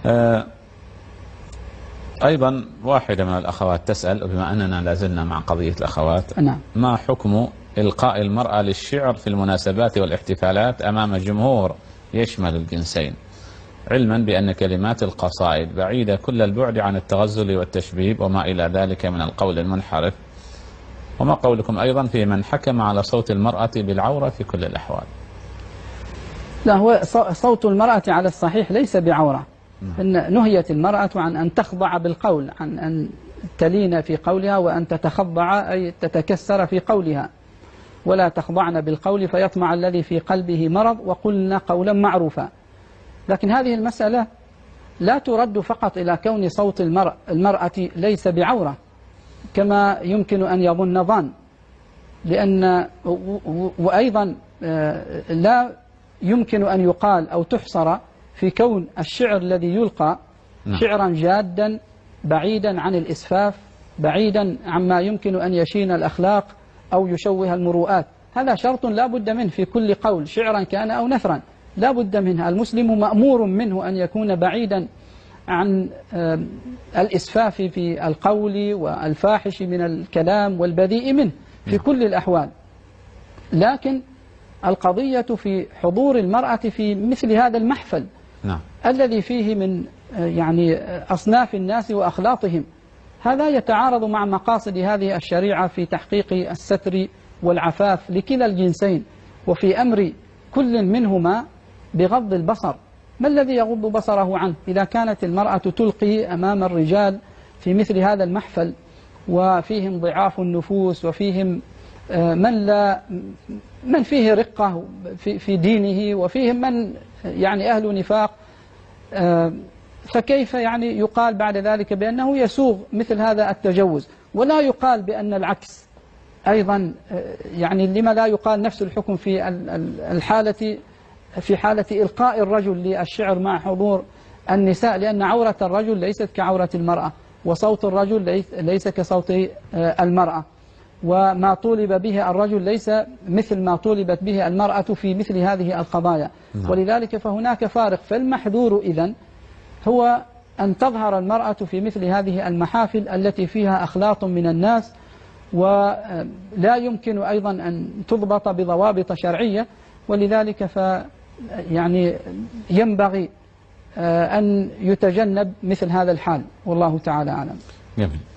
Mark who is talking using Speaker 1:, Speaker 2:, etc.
Speaker 1: أيضا واحدة من الأخوات تسأل، بما أننا لازلنا مع قضية الأخوات،
Speaker 2: نعم.
Speaker 1: ما حكم إلقاء المرأة للشعر في المناسبات والاحتفالات أمام جمهور يشمل الجنسين، علما بأن كلمات القصائد بعيدة كل البعد عن التغزل والتشبيب وما إلى ذلك من القول المنحرف؟ وما قولكم أيضا في من حكم على صوت المرأة بالعورة في كل الأحوال؟
Speaker 2: لا، هو صوت المرأة على الصحيح ليس بعورة. إن نهيت المرأة عن أن تخضع بالقول، عن أن تلين في قولها وأن تتخضع أي تتكسر في قولها، ولا تخضعن بالقول فيطمع الذي في قلبه مرض وقلنا قولا معروفا. لكن هذه المسألة لا ترد فقط إلى كون صوت المرأة ليس بعورة كما يمكن أن يظن ظان، لأن وأيضا لا يمكن أن يقال أو تحصر في كون الشعر الذي يلقى شعرا جادا بعيدا عن الإسفاف، بعيدا عما يمكن أن يشين الأخلاق أو يشوه المروءات. هذا شرط لا بد منه في كل قول، شعرا كان أو نثرا لا بد منه. المسلم مأمور منه أن يكون بعيدا عن الإسفاف في القول والفاحش من الكلام والبذيء منه في كل الأحوال. لكن القضية في حضور المرأة في مثل هذا المحفل الذي فيه من يعني أصناف الناس وأخلاطهم، هذا يتعارض مع مقاصد هذه الشريعة في تحقيق الستر والعفاف لكلا الجنسين، وفي أمر كل منهما بغض البصر. ما الذي يغض بصره عنه إذا كانت المرأة تلقي أمام الرجال في مثل هذا المحفل وفيهم ضعاف النفوس وفيهم من فيه رقة في دينه وفيهم من يعني أهل نفاق، فكيف يعني يقال بعد ذلك بأنه يسوغ مثل هذا التجوز؟ ولا يقال بأن العكس أيضا. يعني لما لا يقال نفس الحكم في حالة إلقاء الرجل للشعر مع حضور النساء؟ لأن عورة الرجل ليست كعورة المرأة، وصوت الرجل ليس كصوت المرأة، وما طولب به الرجل ليس مثل ما طولبت به المرأة في مثل هذه القضايا. ولذلك فهناك فارق. فالمحذور إذن هو أن تظهر المرأة في مثل هذه المحافل التي فيها أخلاط من الناس، ولا يمكن أيضا أن تضبط بضوابط شرعية. ولذلك يعني ينبغي أن يتجنب مثل هذا الحال، والله تعالى أعلم.
Speaker 1: جميل.